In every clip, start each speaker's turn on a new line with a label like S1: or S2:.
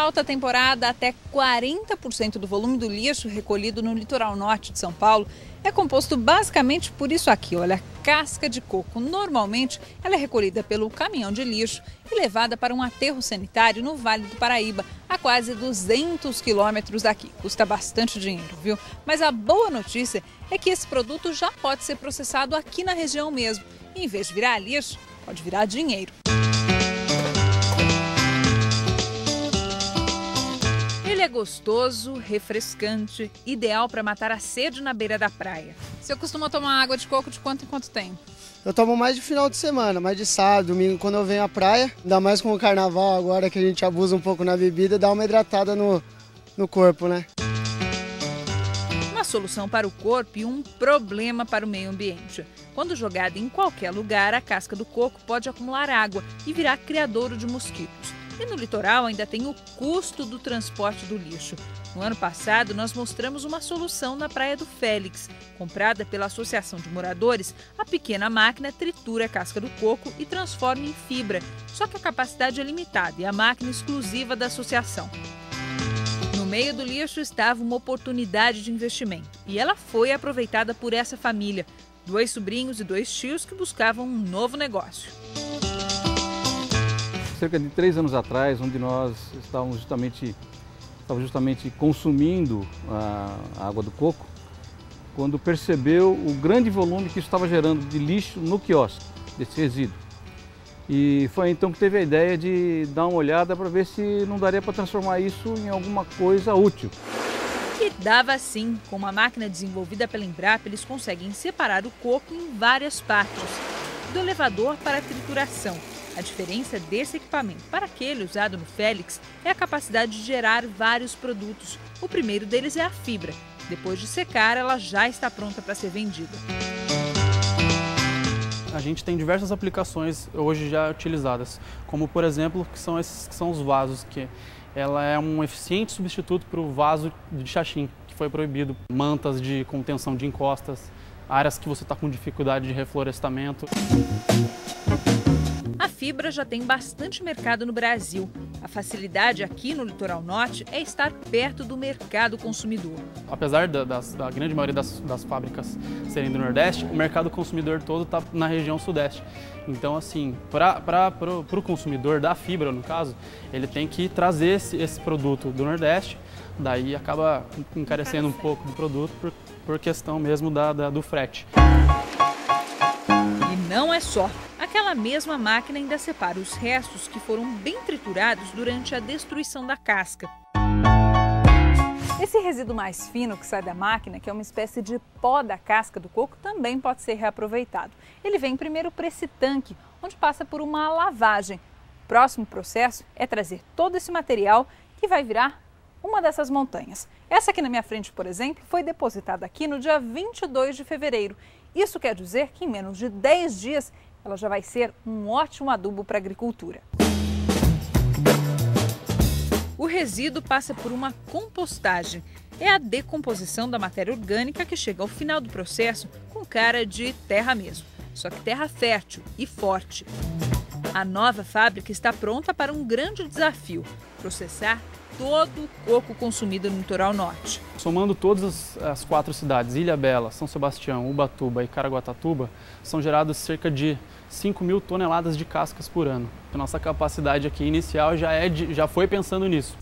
S1: alta temporada, até 40% do volume do lixo recolhido no litoral norte de São Paulo é composto basicamente por isso aqui, olha, casca de coco. Normalmente, ela é recolhida pelo caminhão de lixo e levada para um aterro sanitário no Vale do Paraíba, a quase 200 quilômetros daqui. Custa bastante dinheiro, viu? Mas a boa notícia é que esse produto já pode ser processado aqui na região mesmo. E, em vez de virar lixo, pode virar dinheiro. Ele é gostoso, refrescante, ideal para matar a sede na beira da praia. Você costuma tomar água de coco de quanto em quanto tempo?
S2: Eu tomo mais de final de semana, mais de sábado, domingo, quando eu venho à praia. Ainda mais com o carnaval agora que a gente abusa um pouco na bebida, dá uma hidratada no corpo, né?
S1: Uma solução para o corpo e um problema para o meio ambiente. Quando jogada em qualquer lugar, a casca do coco pode acumular água e virar criadouro de mosquitos. E no litoral ainda tem o custo do transporte do lixo. No ano passado, nós mostramos uma solução na Praia do Félix. Comprada pela Associação de Moradores, a pequena máquina tritura a casca do coco e transforma em fibra. Só que a capacidade é limitada e a máquina é exclusiva da associação. No meio do lixo estava uma oportunidade de investimento. E ela foi aproveitada por essa família. 2 sobrinhos e 2 tios que buscavam um novo negócio.
S3: Cerca de 3 anos atrás, onde nós estávamos justamente consumindo a água do coco, quando percebeu o grande volume que isso estava gerando de lixo no quiosque, desse resíduo. E foi então que teve a ideia de dar uma olhada para ver se não daria para transformar isso em alguma coisa útil.
S1: E dava sim. Com uma máquina desenvolvida pela Embrapa, eles conseguem separar o coco em várias partes, do elevador para a trituração. A diferença desse equipamento para aquele usado no Félix é a capacidade de gerar vários produtos. O primeiro deles é a fibra. Depois de secar, ela já está pronta para ser vendida.
S4: A gente tem diversas aplicações hoje já utilizadas, como por exemplo, que são os vasos, que ela é um eficiente substituto para o vaso de xaxim, que foi proibido. Mantas de contenção de encostas, áreas que você está com dificuldade de reflorestamento.
S1: A fibra já tem bastante mercado no Brasil. A facilidade aqui no litoral norte é estar perto do mercado consumidor.
S4: Apesar da grande maioria das fábricas serem do Nordeste, o mercado consumidor todo está na região Sudeste. Então, assim, para o consumidor da fibra, no caso, ele tem que trazer esse produto do Nordeste, daí acaba encarecendo um pouco do produto por questão mesmo do frete.
S1: E não é só. Aquela mesma máquina ainda separa os restos que foram bem triturados durante a destruição da casca. Esse resíduo mais fino que sai da máquina, que é uma espécie de pó da casca do coco, também pode ser reaproveitado. Ele vem primeiro para esse tanque, onde passa por uma lavagem. O próximo processo é trazer todo esse material que vai virar uma dessas montanhas. Essa aqui na minha frente, por exemplo, foi depositada aqui no dia 22 de fevereiro. Isso quer dizer que em menos de 10 dias ela já vai ser um ótimo adubo para a agricultura. O resíduo passa por uma compostagem. É a decomposição da matéria orgânica que chega ao final do processo com cara de terra mesmo. Só que terra fértil e forte. A nova fábrica está pronta para um grande desafio: processar todo o coco consumido no litoral norte.
S4: Somando todas as 4 cidades, Ilhabela, São Sebastião, Ubatuba e Caraguatatuba, são geradas cerca de 5.000 toneladas de cascas por ano. A nossa capacidade aqui inicial já foi pensando nisso.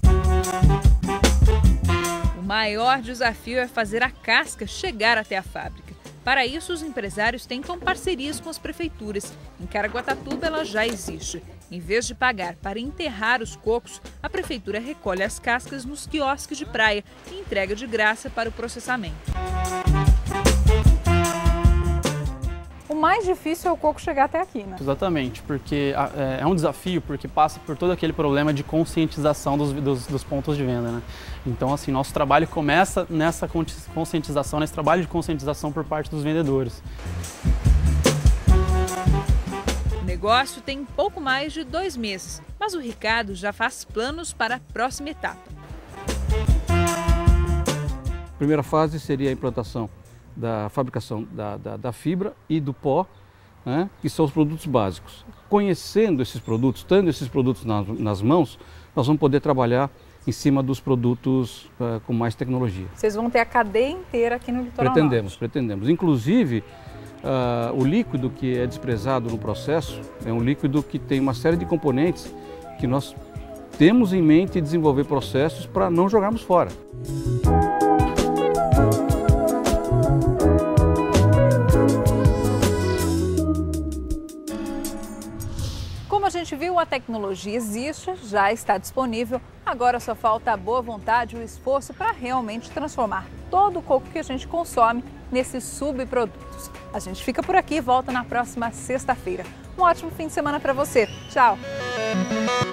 S1: O maior desafio é fazer a casca chegar até a fábrica. Para isso, os empresários tentam parcerias com as prefeituras. Em Caraguatatuba, ela já existe. Em vez de pagar para enterrar os cocos, a prefeitura recolhe as cascas nos quiosques de praia e entrega de graça para o processamento. O mais difícil é o coco chegar até aqui, né?
S4: Exatamente, porque é um desafio, porque passa por todo aquele problema de conscientização dos pontos de venda, né? Então, assim, nosso trabalho começa nessa conscientização, nesse trabalho de conscientização por parte dos vendedores.
S1: O negócio tem pouco mais de 2 meses, mas o Ricardo já faz planos para a próxima etapa.
S3: A primeira fase seria a implantação da fabricação da fibra e do pó, né, que são os produtos básicos. Conhecendo esses produtos, tendo esses produtos nas mãos, nós vamos poder trabalhar em cima dos produtos com mais tecnologia.
S1: Vocês vão ter a cadeia inteira aqui no Litoral Norte.
S3: Pretendemos. Inclusive, o líquido que é desprezado no processo é um líquido que tem uma série de componentes que nós temos em mente desenvolver processos para não jogarmos fora.
S1: Como a gente viu, a tecnologia existe, já está disponível, agora só falta a boa vontade e o esforço para realmente transformar todo o coco que a gente consome nesses subprodutos. A gente fica por aqui e volta na próxima sexta-feira. Um ótimo fim de semana para você. Tchau!